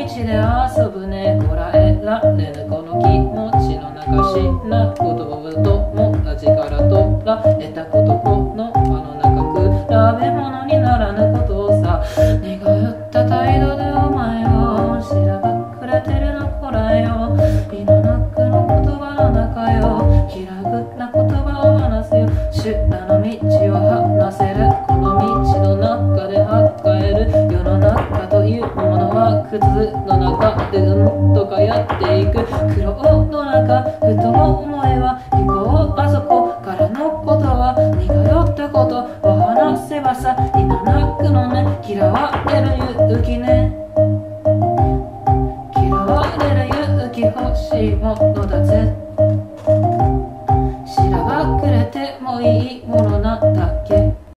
で遊ぶねこらえられぬこの気持ちの中しなことを友達から取られたことこの場の中比べ物にならぬことをさ苦酔った態度でお前をしらばっくれてるのこらよ胃の中の言葉の中よ気楽な言葉を話せよ修羅の道を話せるこの道の中で抱える世の中というものは靴の中でとかやっていく苦労の中ふと思えば行こうあそこからのことは苦酔ったことを話せばさ胃の中のね嫌われる勇気ね嫌われる勇気欲しいものだぜしらばっくれてもいいものなんだっけ